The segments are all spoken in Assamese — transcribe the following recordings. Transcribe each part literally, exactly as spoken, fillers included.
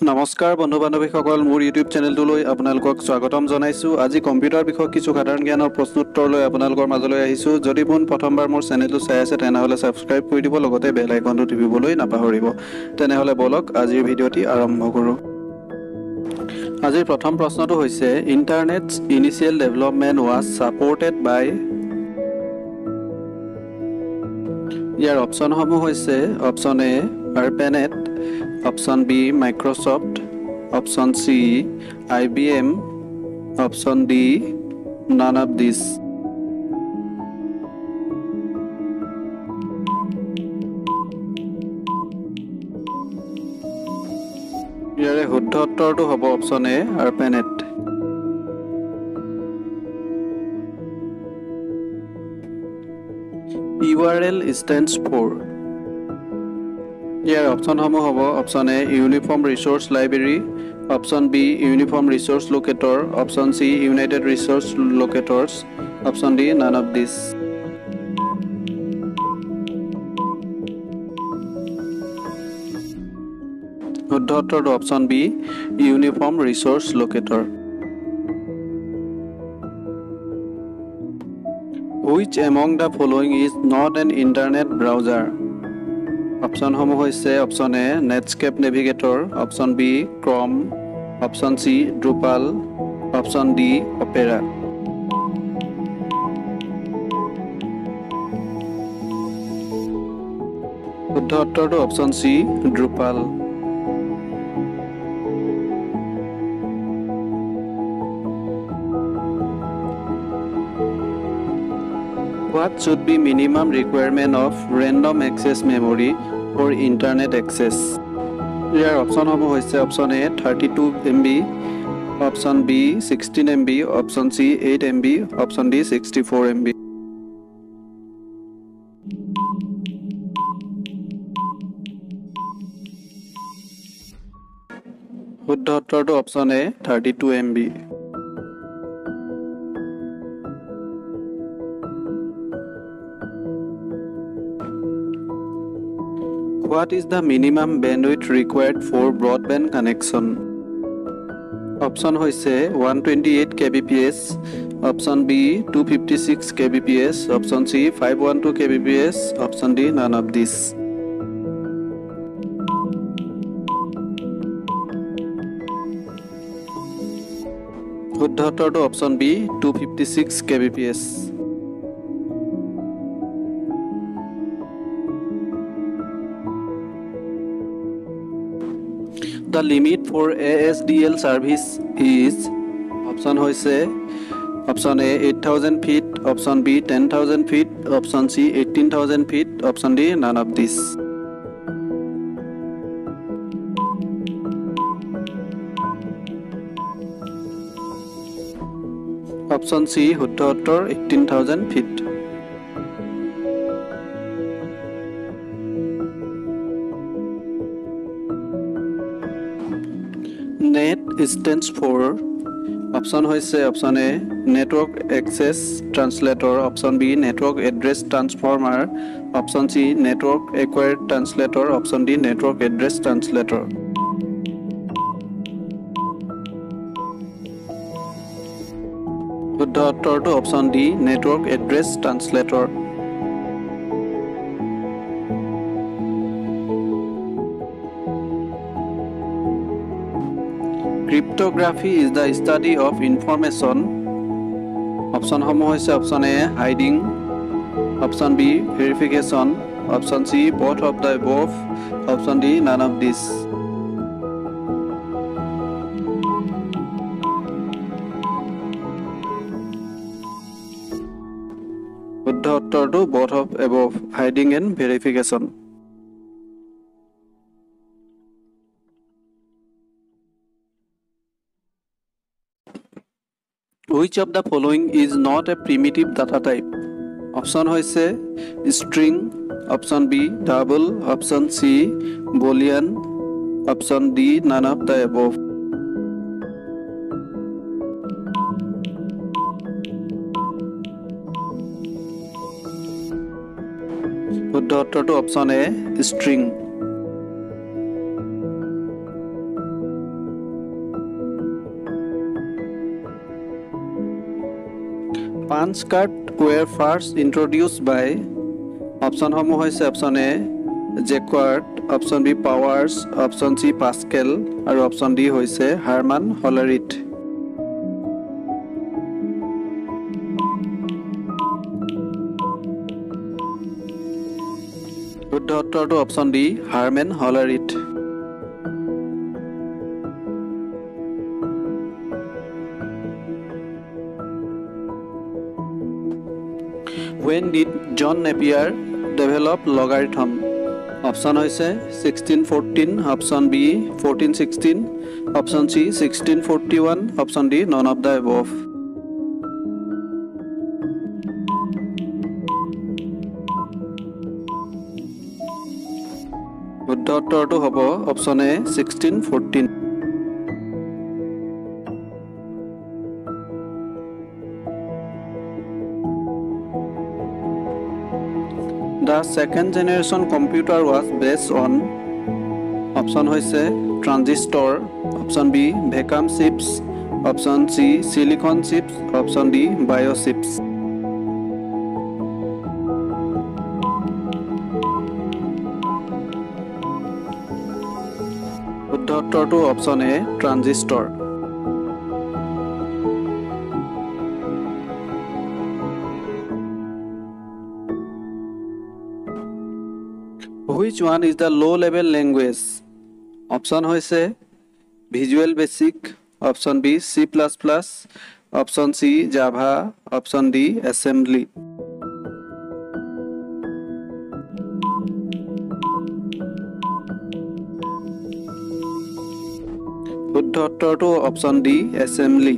নমস্কাৰ বন্ধু বান্ধৱীসকল মোৰ ইউটিউব চেনেলটোলৈ আপোনালোকক স্বাগতম জনাইছোঁ। আজি কম্পিউটাৰ বিষয়ক কিছু সাধাৰণ জ্ঞানৰ প্ৰশ্ন উত্তৰ লৈ আপোনালোকৰ মাজলৈ আহিছোঁ। যদি পোন প্ৰথমবাৰ মোৰ চেনেলটো চাই আছে তেনেহ'লে ছাবস্ক্ৰাইব কৰি দিব, লগতে বেল আইকনটো টিপিবলৈ নাপাহৰিব। তেনেহ'লে বলক আজিৰ ভিডিঅ'টি আৰম্ভ কৰোঁ। আজিৰ প্ৰথম প্ৰশ্নটো হৈছে internet's initial development was supported by. ইয়াৰ অপশ্যনসমূহ হৈছে option A ARPANET, option B Microsoft, option C I B M, option D none of this. ইয়াৰে শুদ্ধ উত্তৰটো হ'ব option A ARPANET. U R L stands for. ইয়াৰ অপশ্যনসমূহ হ'ব option A uniform resource library, option B uniform resource locator, option C united resource locators, option D none of this. শুদ্ধ উত্তৰটো option B uniform resource লোকেটৰ। Which among the following is not an internet browser? অপশ্যনসমূহ হৈছে option A Netscape navigator, option B Chrome, option C Drupal, option D Opera. শুদ্ধ উত্তৰটো option C Drupal. What should be minimum requirement of random access memory for internet access? ইয়াৰ অপশ্যনসমূহ হৈছে option A thirty two M B, option B sixteen M B, option C eight M B, option D sixty four M B. শুদ্ধ উত্তৰটো option A thirty two M B. What is the minimum bandwidth required for broadband connection? Option হৈছে one twenty eight K B P S, option B two fifty six K B P S, option C five one two K B P S, option D none of this. শুদ্ধ উত্তৰটো option B two fifty six K B P S. The limit for A S D L service is option হৈছে option A eight thousand feet, option B ten thousand feet, option C eighteen thousand feet, option D none of this. Option C শুদ্ধ উত্তৰ eighteen thousand feet. Net stands for option হৈছে option A network access translator, option B network address transformer, option C network acquired translator, option D network address translator. শুদ্ধ উত্তৰটো option D network address translator. Cryptography is the study of information. অপশ্যনসমূহ হৈছে option A hiding, option B verification, option C both of the above, option D none of this. শুদ্ধ উত্তৰটো both of above, hiding and verification. Which of the following is not a primitive data type? Option হৈছে string, option B double, option C boolean, option D none of the above. শুদ্ধ উত্তৰটো option A string. Punch card were first introduced by অপশ্যনসমূহ হৈছে option A Jacquard, option B Powers, option C Pascal আৰু অপশ্যন ডি হৈছে হাৰমান হলাৰিথ। শুদ্ধ উত্তৰটো option D Herman Hollerith. When did John Napier develop logarithm? Option হৈছে sixteen fourteen, option B fourteen sixteen, option C sixteen forty-one, option D none of the above. শুদ্ধ উত্তৰটো হ'ব option A sixteen fourteen. The second generation computer was based on option hoise transistor, option B vacuum chips, option C silicon chips, option D bio chips. শুদ্ধ উত্তৰটো option A transistor. Which one is the low level language? Option hoise Visual Basic, option B C plus plus, option C Java, option D Assembly. শুদ্ধ উত্তৰটো option D Assembly.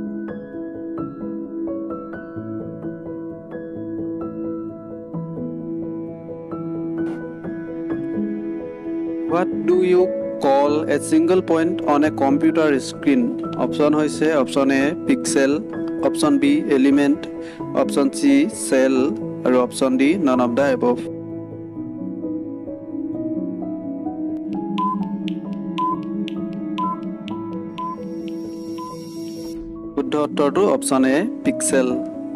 What do you call a single point on a computer screen? Option hoise option A pixel, option B element, option C cell and option D none of the above. শুদ্ধ উত্তৰটো option A pixel.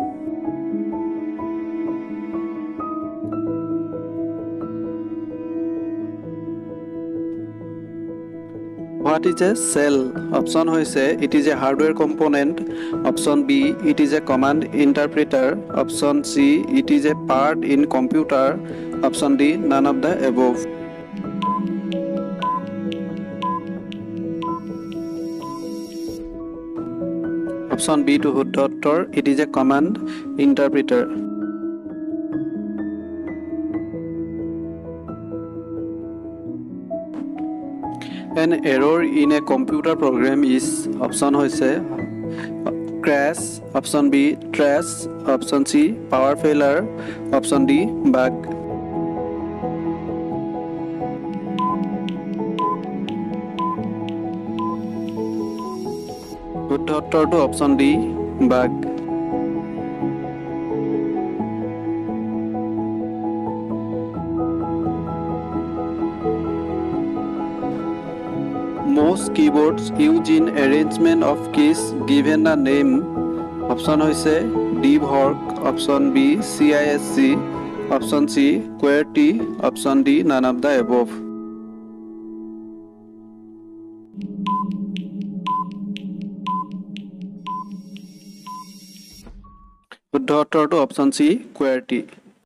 What is a cell? Option hoise it is a hardware component, option B it is a command interpreter, option C it is a part in computer, option D none of the above. Option B to শুদ্ধ উত্তৰ it is a command interpreter. An error in a computer program is option hoise crash, option B trash, option C power failure, option D bug. শুদ্ধ উত্তৰটো option D bug. Most keyboards use in arrangement of keys given a name. Option hoise DeepHork, option B C I S C, option C QWERTY, option D none of the above. শুদ্ধ উত্তৰটো option C QWERTY.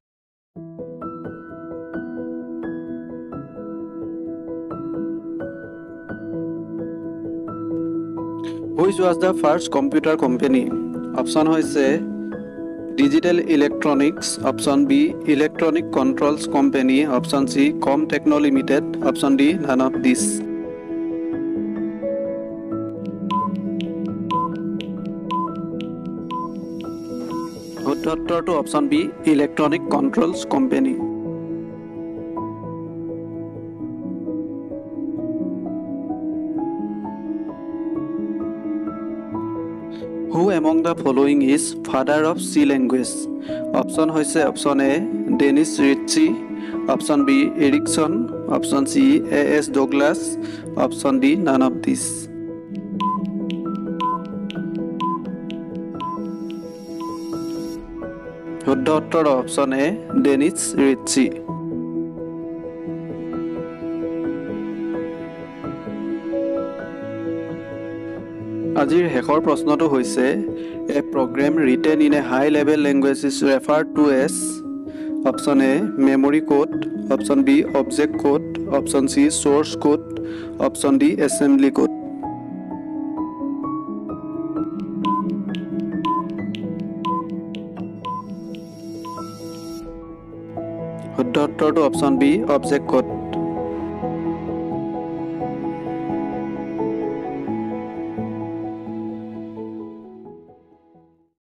Which was the first computer company? Option hoise Digital Electronics, option B Electronic Controls Company, option C Comtechno Limited, option D none of these. শুদ্ধ উত্তৰটো option B Electronic Controls Company. Who among the following is father of C language? Option hoise option A Dennis Ritchie, option B Erickson, option C A S Douglas, option D none of these. শুদ্ধ উত্তৰ অপশ্যন এ ডেনিছ ৰিটচি। আজিৰ শেষৰ প্ৰশ্নটো হৈছে a program written in a high level language is referred to as option A memory code, option B object code, option C source code, option D assembly code. শুদ্ধ উত্তৰটো অপশ্যন বি অবজেক্ট কোড।